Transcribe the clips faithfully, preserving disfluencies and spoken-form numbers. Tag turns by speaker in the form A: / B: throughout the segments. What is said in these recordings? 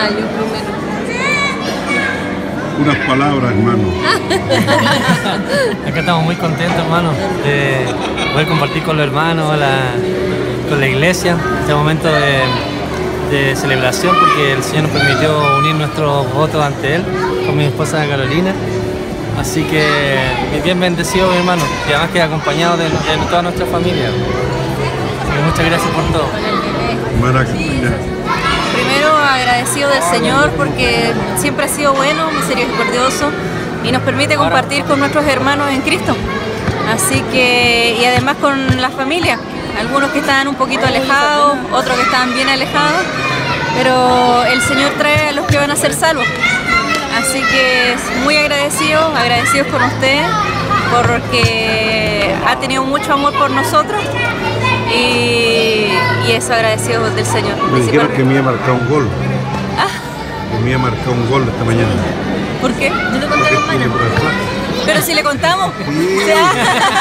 A: yo primero.
B: Unas palabras, hermano.
C: Acá estamos muy contentos, hermano, de poder compartir con los hermanos, la, con la iglesia, este momento de, de celebración, porque el Señor nos permitió unir nuestros votos ante Él, con mi esposa Carolina. Así que bien bendecido, mi hermano, y además que acompañado de, de toda nuestra familia. Así que muchas gracias por todo.
A: Primero agradecido del Señor porque siempre ha sido bueno, misericordioso y nos permite compartir con nuestros hermanos en Cristo. Así que, y además con la familia, algunos que están un poquito alejados, otros que están bien alejados, pero el Señor trae a los que van a ser salvos. Así que muy agradecidos, agradecidos con usted porque ha tenido mucho amor por nosotros. Y, y eso agradecido del Señor.
B: Me dijeron que me iba a marcar un gol.
A: ¿Ah?
B: Que me iba a marcar un gol esta mañana.
A: ¿Por qué? Yo le conté a la hermana. Pero si le contamos.
B: Sí.
A: O sea,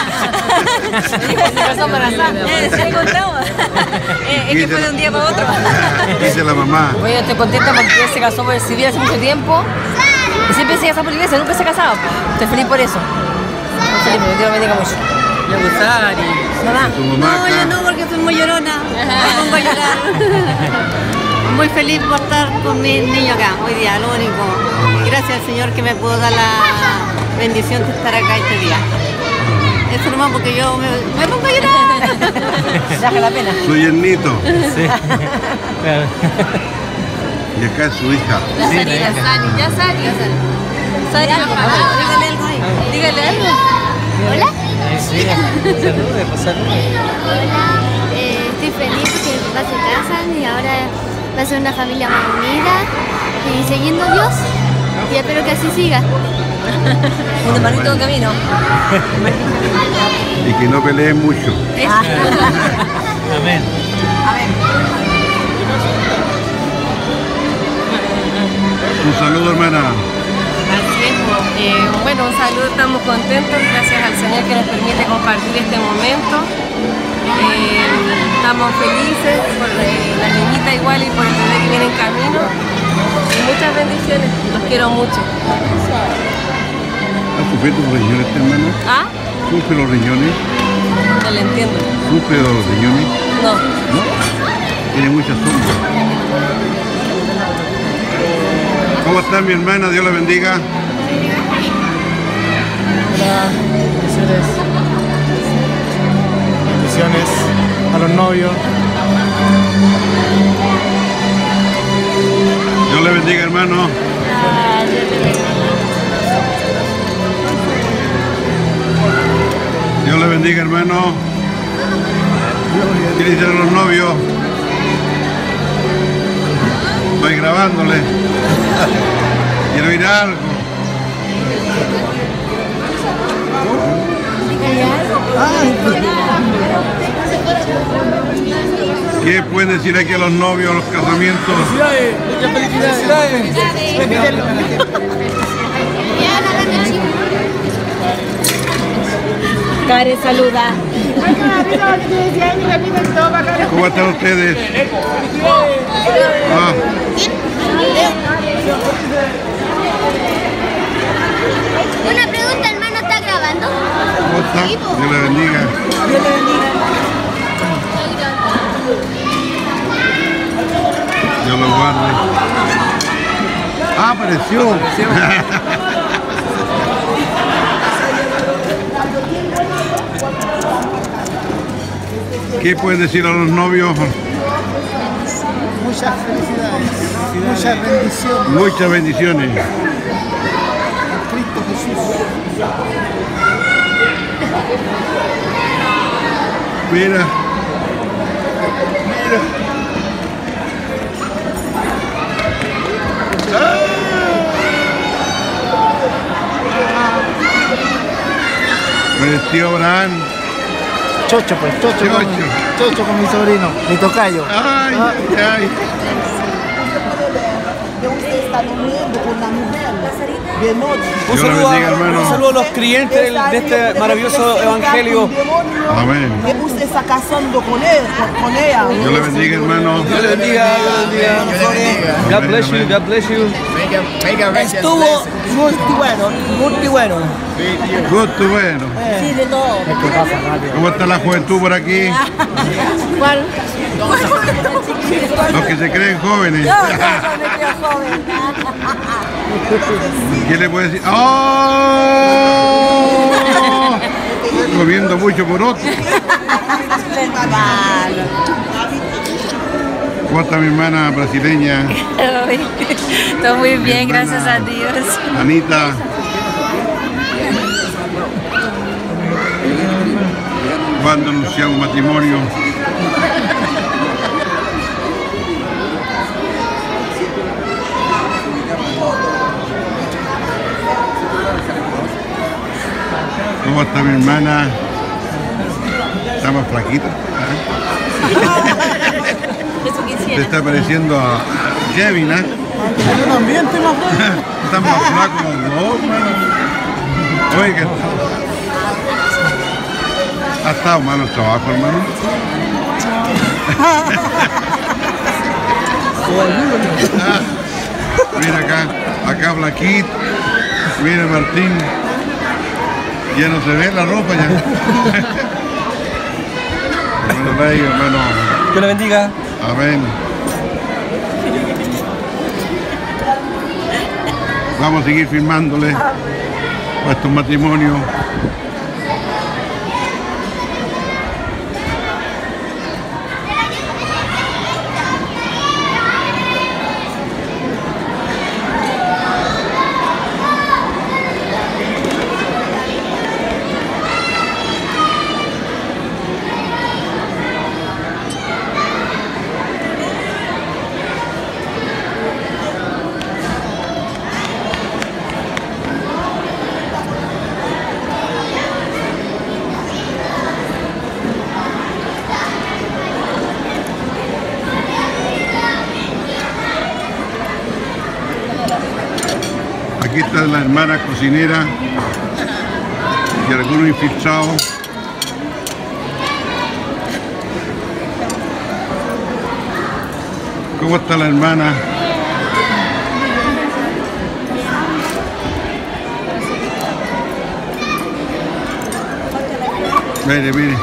A: eh, si le contamos. Eh, es que fue de un día para otro.
B: Dice la mamá.
D: Bueno, estoy contenta porque él se casó por el civil hace mucho tiempo. Y siempre se casaba por la iglesia, nunca se casaba. Estoy feliz por eso. Estoy feliz, Dios me bendiga mucho.
C: Y a gustar y...
D: Mamá.
A: No, yo no, porque soy muy llorona. Me pongo a llorar. Muy feliz por estar con mi niño acá hoy día, lo único. Gracias al Señor que me pudo dar la bendición de estar acá este día. Eso nomás porque yo me, me pongo a llorar.
D: Deja la pena.
B: Su yernito.
C: Sí. Claro.
B: Y acá es su hija.
A: La
C: Sí,
A: Sari,
C: la
A: la
C: hija.
A: Sari, ya Sari. Sari, dígale algo ahí. Dígale algo.
E: Hola.
C: Sí, saludos, pues saludos.
E: Hola, eh, estoy feliz porque mis papás se casan y ahora va a ser una familia más unida y siguiendo a Dios y espero que así siga.
D: Un hermanito en camino.
B: Y que no peleen mucho.
C: Amén.
B: Un saludo, hermana.
A: Así es, eh, bueno, un saludo, estamos contentos, gracias al Señor que nos permite compartir este momento. Eh, estamos felices por eh, la niñita igual y por el bebé que viene en camino. Y muchas bendiciones, los quiero mucho.
B: ¿Has sufrido los riñones, hermano?
A: ¿Ah?
B: ¿Sufre los riñones?
A: No le entiendo.
B: ¿Sufre de los riñones?
A: No.
B: ¿No? Tiene mucha sombra. ¿Cómo está mi hermana? Dios la bendiga.
F: Hola, bendiciones. Bendiciones a los novios.
B: Dios le bendiga, hermano. Dios le bendiga, hermano. ¿Qué dicen los novios? Estoy grabándole. Quiero oír algo. ¿Qué pueden decir aquí a los novios, a los casamientos?
F: ¡Felicidades! ¡Muchas felicidades!
D: Karen, saluda.
B: ¿Cómo están ustedes? Ah,
E: Una pregunta, hermano, ¿está grabando?
B: ¿cómo están? Dios le bendiga. Dios lo guarde. Ah, apareció. ¿Qué pueden decir a los novios?
F: Muchas felicidades. Muchas bendiciones.
B: Muchas bendiciones.
F: Cristo Jesús.
B: Mira. Mira. ¡Ah! El tío Abraham.
F: Chocho, pues, chocho,
B: Chocho.
F: Con, chocho con mi sobrino, mi tocayo.
B: Ay, ay.
G: que usted está durmiendo con la mujer de noche.
H: Un saludo, a, un saludo a los creyentes de este maravilloso evangelio.
B: Amén.
G: Que usted está casando con él, con, con ella.
B: Dios le bendiga, hermano.
H: Dios le bendiga, Dios le bendiga. God bless you, God bless you.
G: Estuvo muy bueno, muy bueno.
B: Gusto bueno.
G: Sí, de todo.
B: ¿Cómo está la juventud por aquí?
A: ¿Cuál?
B: Los que se creen jóvenes.
A: Yo, yo, yo me creo joven.
B: ¿Qué le puede decir? ¡Oh! Comiendo mucho por otro. ¿Cómo está mi hermana brasileña?
A: Todo muy bien, gracias a Dios.
B: Anita. Cuando anunciamos matrimonio. ¿Cómo está mi hermana? Está más flaquita.
A: Eso quisiera.
B: Se está pareciendo a Kevin, ¿eh?
F: Yo también estoy más flaco.
B: Están más flacos los dos, hermano. Oiga, ha estado malo el trabajo, hermano. Mira acá, acá Blaquit, mira Martín, ya no se ve la ropa ya. Hermano Rey, hermano.
H: Dios le bendiga.
B: Amén. Vamos a seguir filmándole estos matrimonios. Aquí está la hermana cocinera y algunos infiltrados. ¿Cómo está la hermana? Mire, mire.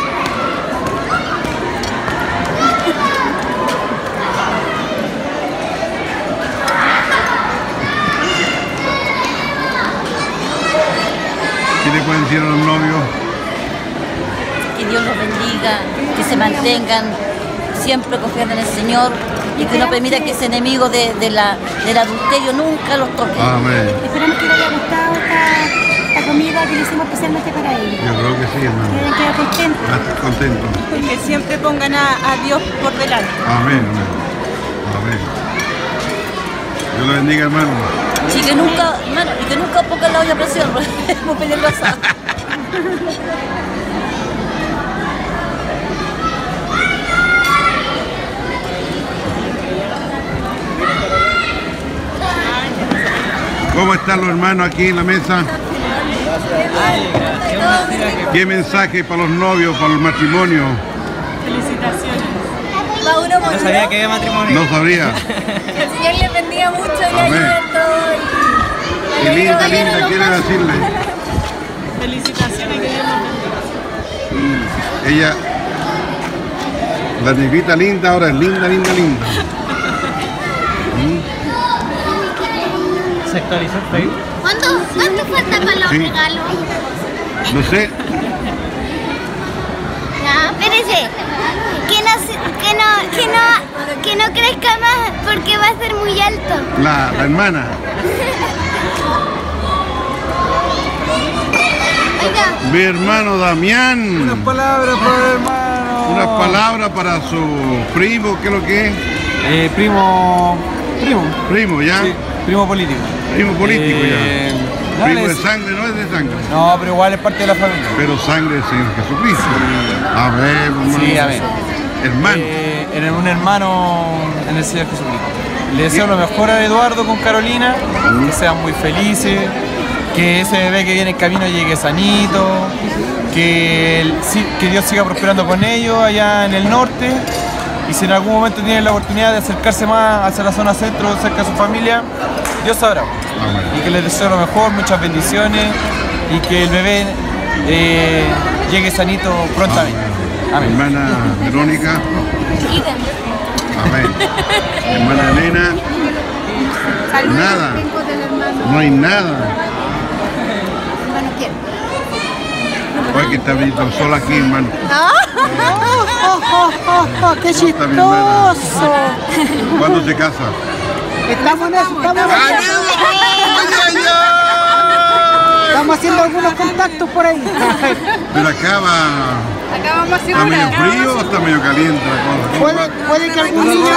B: ¿Qué le pueden decir a los novios?
I: Que Dios los bendiga, que se mantengan siempre confiando en el Señor y que no permita que ese enemigo de, de la, del adulterio nunca los toque.
B: Amén.
J: Esperamos que les haya gustado esta, esta comida que le hicimos especialmente para ellos.
B: Yo creo que sí, hermano.
J: Que quedar contentos.
B: Ah, contento.
A: Que siempre pongan a, a Dios por delante.
B: Amén, amén. Amén. Dios lo bendiga, hermano.
I: Y que nunca, hermano, y que nunca pongan la olla a presión, es muy peligrosa.
B: ¿Cómo están los hermanos aquí en la mesa? ¿Qué mensaje para los novios, para el matrimonio?
A: Felicitaciones.
C: No sabía que había matrimonio.
B: No sabría.
A: Que el Señor les bendiga mucho y
B: Amén.
A: ayude en todo.
B: Qué linda, linda, quiere decirle.
A: Felicitaciones, que Dios los bendiga.
B: Ella, la negrita linda, ahora es linda, linda, linda. ¿Mm?
C: ¿Se actualizó el Facebook?
E: ¿Cuánto, cuánto falta para los
B: Sí.
E: regalos?
B: No sé,
E: No, espérese. Que no, se- que no, que no, que no crezca más porque va a ser muy alto.
B: la, la hermana.
E: Oiga,
B: Mi hermano Damián.
H: Unas palabras para el hermano.
B: Unas palabras para su primo, ¿qué es lo que es?
H: Eh, primo. Primo.
B: Primo, ¿ya?
H: Sí, primo político.
B: Primo político,
H: Eh,
B: ya. Primo
H: dale,
B: de
H: sí.
B: sangre, no es de sangre.
H: No, pero igual es parte de la familia.
B: Pero sangre es Señor Jesucristo. Amén, hermano.
H: Sí, amén.
B: Hermano.
H: Eh, en un hermano en el Señor Jesucristo. Le deseo lo mejor a Eduardo con Carolina, que sean muy felices, que ese bebé que viene en camino llegue sanito, que, el, que Dios siga prosperando con ellos allá en el norte, y si en algún momento tienen la oportunidad de acercarse más hacia la zona centro, cerca de su familia, Dios sabrá. Amén. Y que les deseo lo mejor, muchas bendiciones, y que el bebé eh, llegue sanito prontamente. Amén.
B: Hermana Verónica. Amén. Hermana Elena. Nada. No hay nada.
E: Hermano, ¿quién?
B: Oye, que está viendo el sol aquí, hermano.
G: ¡Oh, oh, oh, oh! ¡Qué chistoso!
B: ¿Cuándo se casa?
G: Estamos en eso, estamos en eso. Estamos haciendo algunos contactos por ahí.
B: Pero acá va...
A: Acá vamos a hacer
B: ¿Está
A: una.
B: medio frío o está medio caliente la cosa?
G: Puede, puede que algún niño...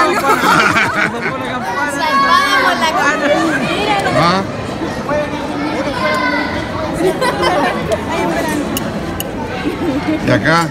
E: Salvamos la cordillera.
B: ¿Ah? ¿Y acá?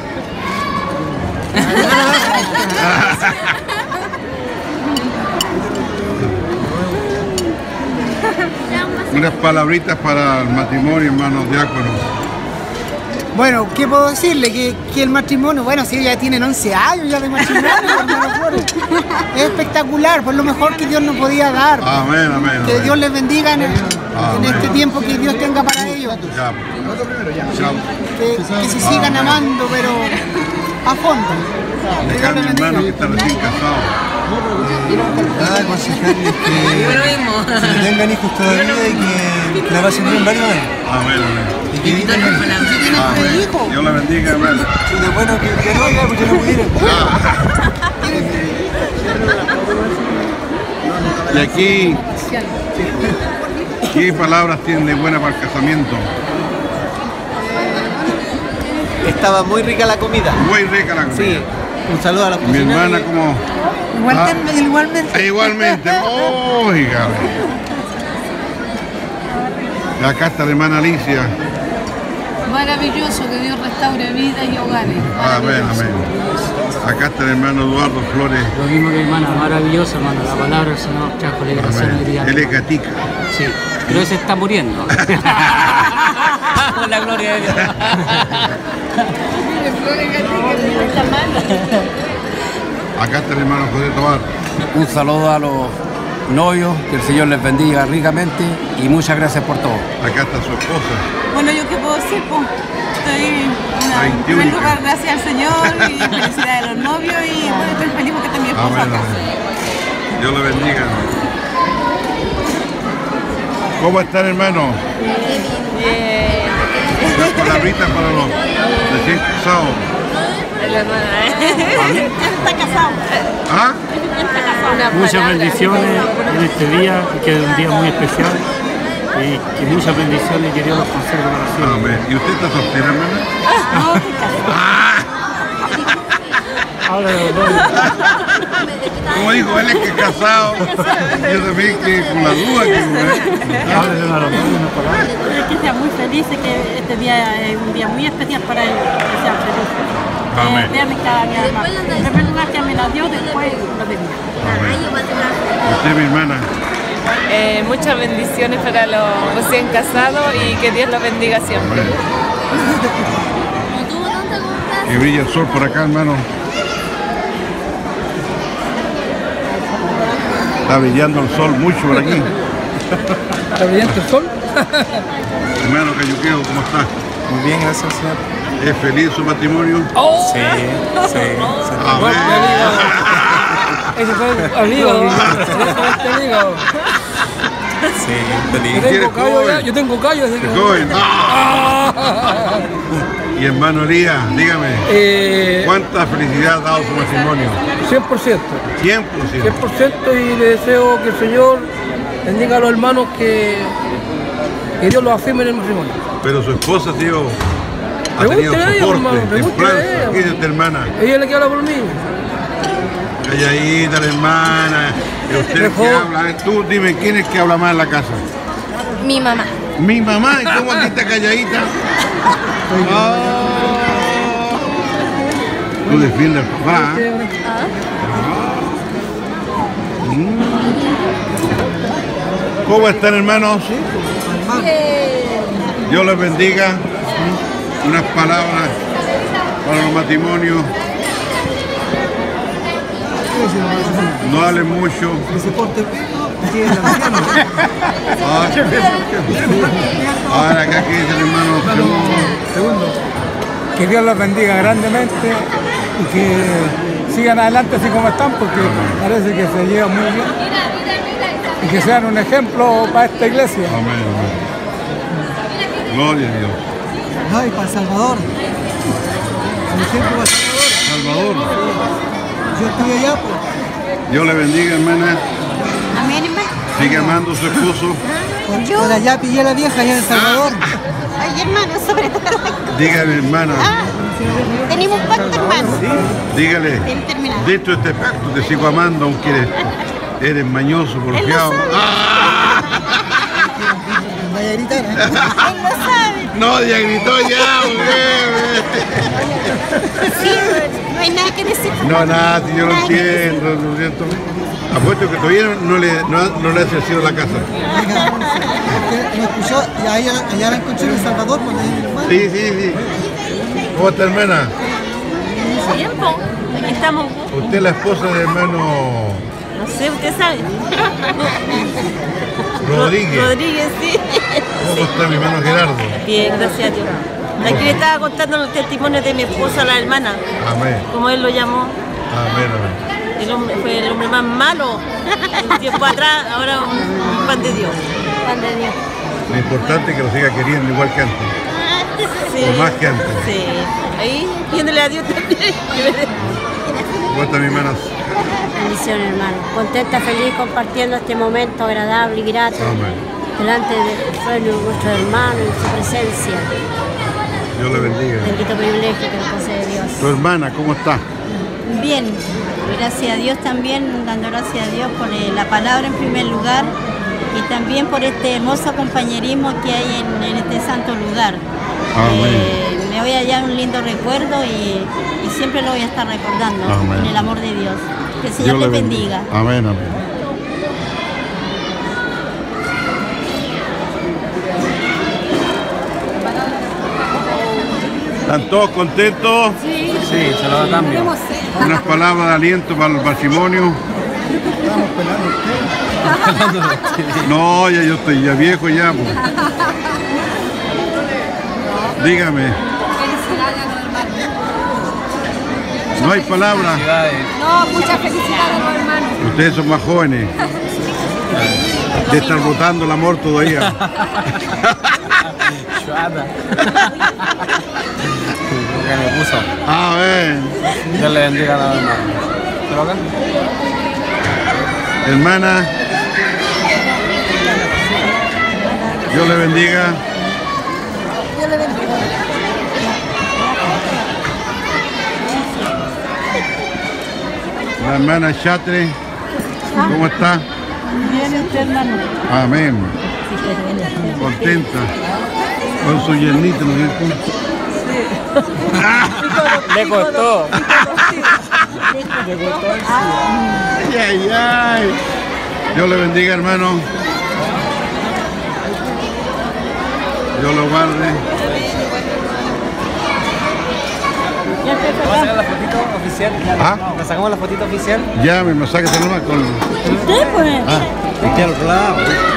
B: Unas palabritas para el matrimonio, hermanos diáconos.
G: Bueno, ¿qué puedo decirle? Que, que el matrimonio, bueno, si ya tienen once años ya de matrimonio, hermano Flores. Es espectacular, por lo mejor que Dios nos podía dar.
B: Amén, amén.
G: Que
B: amén.
G: Dios les bendiga en, el, en este tiempo que Dios tenga para ellos.
B: Ya. Chao.
G: Que, que se sigan amando, pero a fondo.
B: Dejar a mi hermano que está recién casado.
K: Nada, aconsejarles que, que tengan hijos todavía y que la pasen bien varios años.
B: Amén, amén.
K: Y que eviten el...
B: Amén. Dios la bendiga, hermano.
K: Sí, de bueno que, que no haya, porque no pudieron.
B: Y aquí, ¿qué palabras tienen de buena para el casamiento?
L: Estaba muy rica la comida.
B: Muy rica la comida.
L: Sí. Un saludo a la
B: Mi hermana como...
G: Igualmente.
B: Ah,
G: igualmente.
B: igualmente. Oiga. Y acá está la hermana Alicia.
M: Maravilloso, que Dios restaure vidas y hogares.
B: Amén, amén. Acá está el hermano Eduardo Flores.
N: Lo mismo que hermana, maravilloso, hermano. La palabra del Señor trajo liberación y vida.
B: Él es gatica.
N: Sí, pero ese está muriendo. Por la gloria de Dios.
B: Acá está el hermano José Tobar.
O: Un saludo a los novios, que el Señor les bendiga ricamente y muchas gracias por todo.
B: Acá está su esposa.
M: Bueno, ¿yo qué puedo decir? Pues, estoy una, en primer lugar, gracias al Señor y felicidades a los novios y bueno, estoy feliz porque está mi esposa
B: Amén,
M: acá.
B: amén. Dios le bendiga. ¿Cómo están, hermano?
A: Bien.
B: Las palabritas para los recién casados.
A: La hermana, ¿eh? Está casado.
B: ¿Ah?
N: Muchas bendiciones en este día, que es un día muy especial. Y que muchas bendiciones y que Dios los conserve para siempre.
B: Amén. ¿Y usted está soltera, hermana?
A: No, estoy casado.
N: Ahora,
B: Como dijo, él es que es casado. Yo también que con la duda que
M: Es que sean muy felices, que este día es un día muy especial para ellos, que sean felices.
B: Amén.
M: Que vean cada día más. En primer lugar que amen a Dios, después lo demás.
B: Usted, mi hermana.
P: Eh, muchas bendiciones para los recién casados y que Dios los bendiga siempre.
B: Que brilla el sol por acá, hermano. Está brillando el sol mucho por aquí.
F: ¿Está brillando el sol?
B: Hermano Cayuqueo, ¿cómo está?
K: Muy bien, gracias, señor.
B: ¿Es feliz su matrimonio?
K: Sí, sí.
B: Amén.
F: Ese fue el hígado. El hígado.
K: Sí, feliz.
F: Yo tengo callo ya, yo tengo callo. Así que...
B: joven. Y hermano Elías, dígame,
F: Eh,
B: ¿cuánta felicidad ha dado su matrimonio?
F: cien por ciento.
B: cien por ciento.
F: cien por ciento y le deseo que el Señor bendiga a los hermanos que, que Dios los afirme en el matrimonio.
B: Pero su esposa, tío, ha tenido
F: Pregúntele a ella, hermano,
B: soporte,
F: pregúntele a
B: templanza.
F: ella.
B: ¿Qué dice tu hermana?
F: Ella es la que habla por mí.
B: Calladita, la hermana. ¿Y usted qué habla? Tú dime, ¿quién es que habla más en la casa?
E: Mi mamá.
B: Mi mamá, ¿y cómo aquí está calladita? Oh. Tú defiendes al papá, ¿eh? ¿Cómo están, hermanos? Dios les bendiga. Unas palabras para los matrimonios. No hablen mucho. Ahora acá que dice el hermano.
Q: Segundo, que Dios los bendiga grandemente y que sigan adelante así como están, porque parece que se llevan muy bien y que sean un ejemplo para esta iglesia.
B: Amén, amén. Gloria a Dios.
R: No, y para El Salvador. Un ejemplo para El
B: Salvador.
R: Yo estuve allá, pues.
B: Dios le bendiga, hermana.
J: Amén, hermano.
B: Sigue amando a su esposo.
R: Por, por allá pillé a la vieja allá en El Salvador.
J: Ay, hermano, sobre todo.
B: Dígale, hermana.
J: Ah, tenemos un pacto, hermano.
B: Dígale.
J: Bien terminado.
B: Dentro de este pacto te sigo amando, aunque eres, eres mañoso, porfiado.
R: Vaya a gritar, ¿eh?
J: Él lo sabe.
B: No, ya gritó ya, mujer.
J: Sí, no hay nada que decir.
B: No, nada, si yo lo entiendo, lo siento. Apuesto que todavía no le, no, no le ha sido la casa.
R: ¿Me escuchó? Y allá, allá la encontré en El Salvador, cuando mi hermano.
B: Sí, sí, sí. ¿Cómo está, hermana?
S: Tiempo, aquí estamos.
B: Usted es la esposa del hermano
S: No sé, usted sabe.
B: Rodríguez.
S: Rodríguez, sí.
B: ¿Cómo está mi hermano Gerardo?
S: Bien, gracias a Dios. Aquí le estaba contando los testimonios de mi esposa, la hermana.
B: Amén.
S: Como él lo llamó.
B: Amén, amén.
S: El hombre, fue el hombre más malo un tiempo atrás, ahora un, un pan de Dios. Pan de Dios.
B: Lo importante es que lo siga queriendo igual que antes.
S: Sí.
B: O más que antes.
S: Sí. Ahí, pidiéndole a Dios también.
B: ¿Cómo están, mis hermanos?
T: Bendiciones, hermano. Contenta, feliz, compartiendo este momento agradable y grato.
B: Amén.
T: Delante de nuestro hermano y su presencia.
B: Dios le bendiga.
T: Bendito privilegio que nos concede Dios.
B: Tu hermana, ¿cómo está?
U: Bien, gracias a Dios también, dando gracias a Dios por eh, la palabra en primer lugar y también por este hermoso compañerismo que hay en, en este santo lugar. Eh, me voy a hallar un lindo recuerdo y, y siempre lo voy a estar recordando. Amén. En el amor de Dios. Que el Señor les bendiga.
B: Amén, amén. ¿Están todos contentos?
C: Sí, sí, se lo da cambio.
B: Unas palabras de aliento para el matrimonio. No, ya yo estoy ya viejo ya. Pues. Dígame. No hay palabras.
J: No, muchas felicidades a los hermanos.
B: Ustedes son más jóvenes. De estar votando el amor todavía.
C: Que me puso.
B: A ver.
C: Dios le bendiga a la hermana. ¿Pero acá?
B: Hermana. Dios le bendiga.
J: Dios le bendiga.
B: La hermana Chatre, ¿cómo está?
J: Bien, usted, hermano.
B: Amén. Contenta con su yernito, ¿no es cierto?
C: Le costó.
B: Le costó. Ay, ay, ay. Dios le bendiga, hermano. Dios lo guarde.
C: ¿Vamos a sacar la fotito oficial?
B: ¿Ah?
C: ¿Nos sacamos la fotito oficial?
B: Ya, me sáquese nomás con...
J: ¿Usted, pues?
B: Ah, es que al otro lado.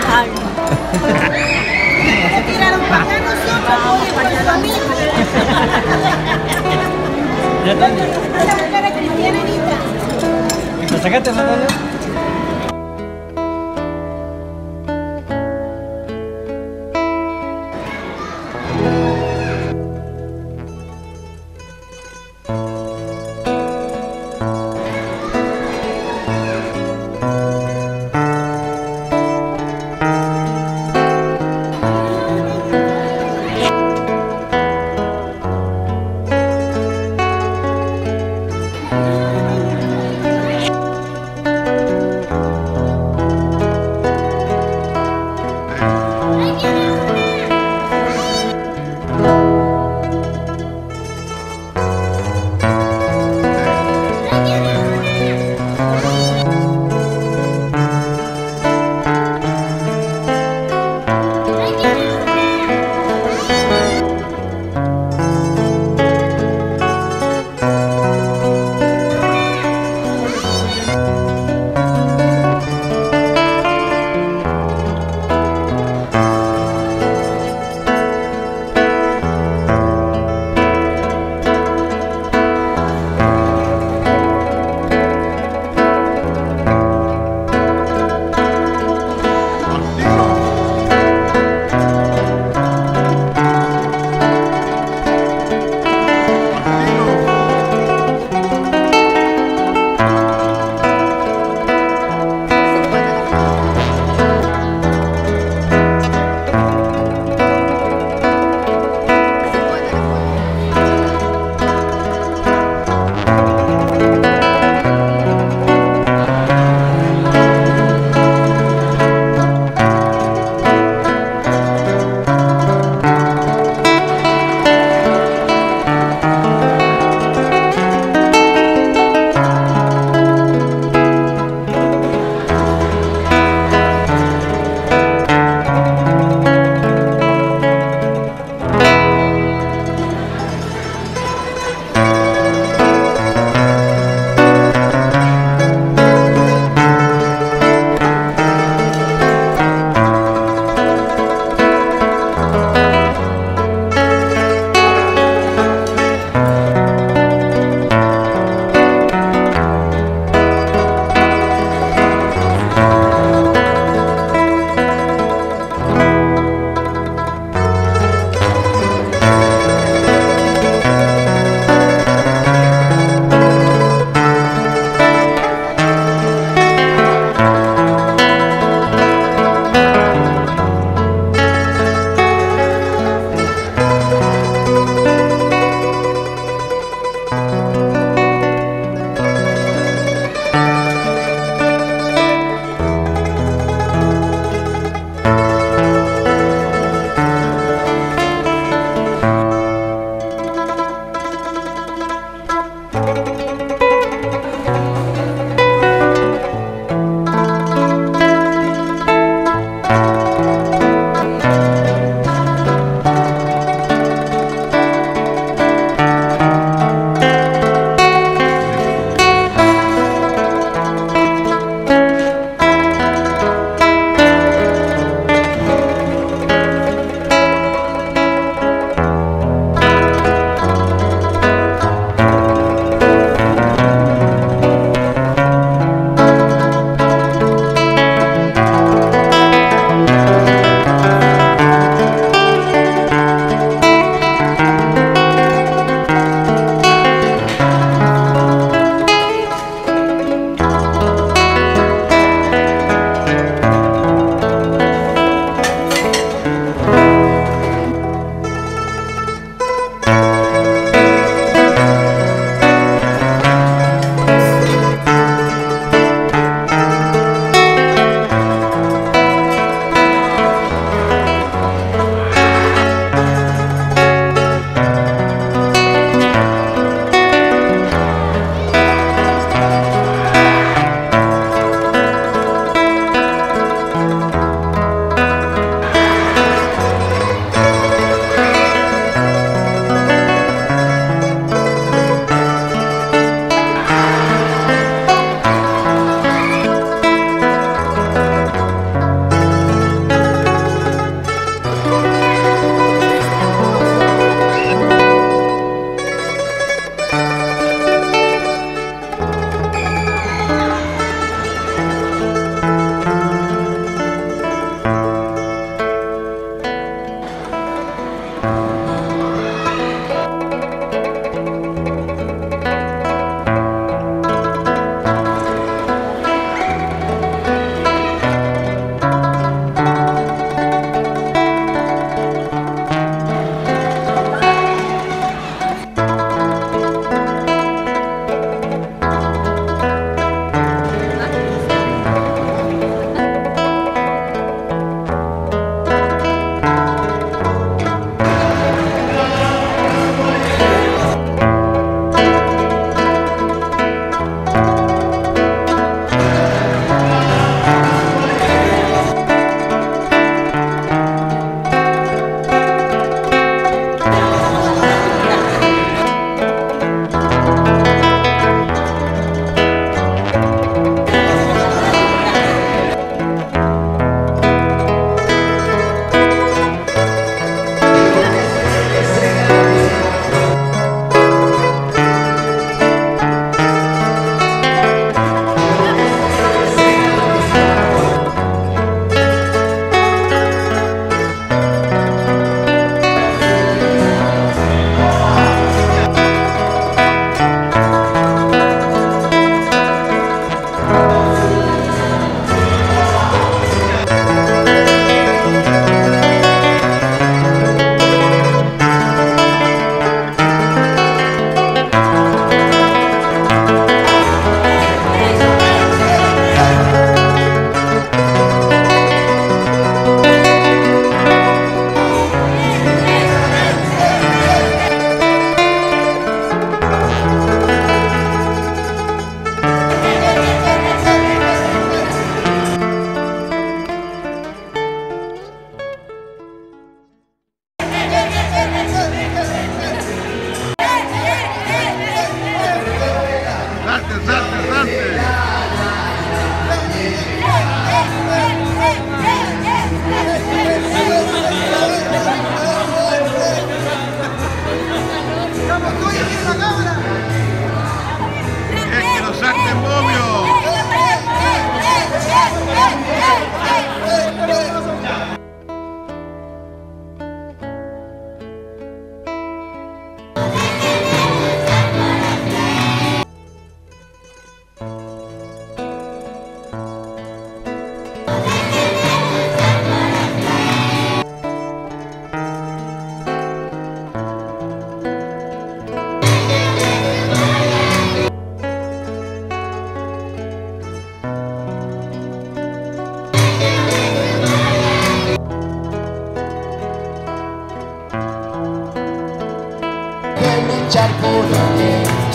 J: Tiraron para acá nosotros, por su amigo.
C: Ya está. ¿Lo sacaste, Natalia?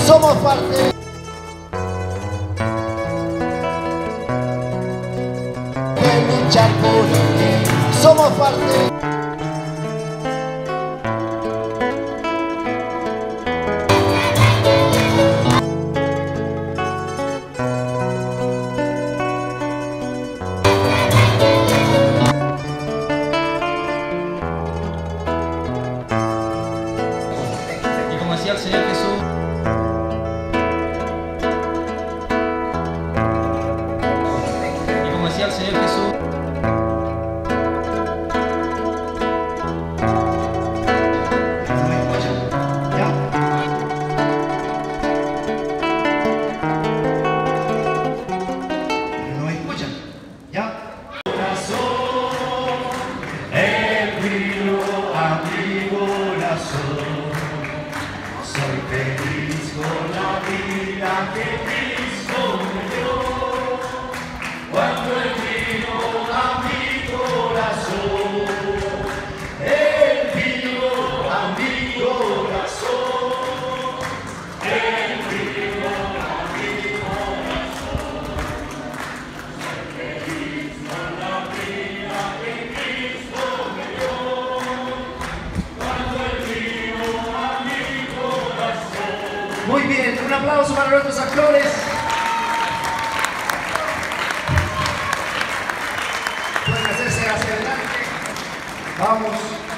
D: somos parte. De luchar por el bien, somos parte.
C: El Señor Jesús. Y como decía el Señor Jesús,
D: ¿No escuchan? ¿Ya?
V: El río a mi corazón. Soy feliz con la vida que Cristo me dio. Cuando Él vino a mi corazón, Él vino a mi corazón, Él vino a mi corazón. Soy feliz con la vida que Cristo me dio. Cuando Él vino a mi corazón.
D: Muy bien, un aplauso para nuestros actores. Pueden hacerse hacia adelante. Vamos.